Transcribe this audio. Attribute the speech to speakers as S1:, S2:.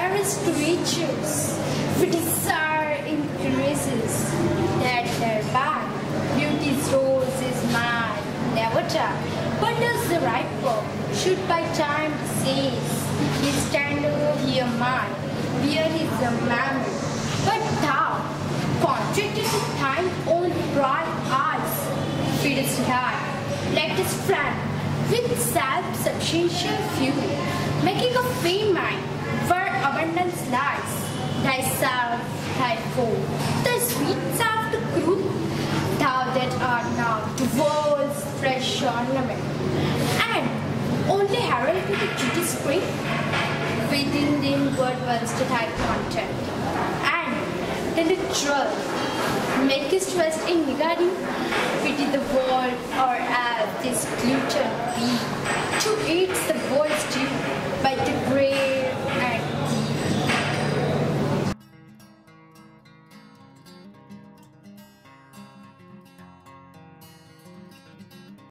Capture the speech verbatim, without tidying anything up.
S1: cherished creatures, with desire increases, that thereby beauty's rose is mad, never die. But does the right work should by time cease, his tender here mine, here is a memory. But thou, contracted to thine own bright eyes, feedest high, like this friend, with self-substantial fuel, making a free mind where abundance lies. Thyself, thy foe, the sweet self to cruel, thou that art now the world's fresh ornament, and only herald to the duty spring, within the inward worlds to thy content, and then the truth, makest rest in regarding, pity the world or as this gluten be, to eat the world's due by the grave and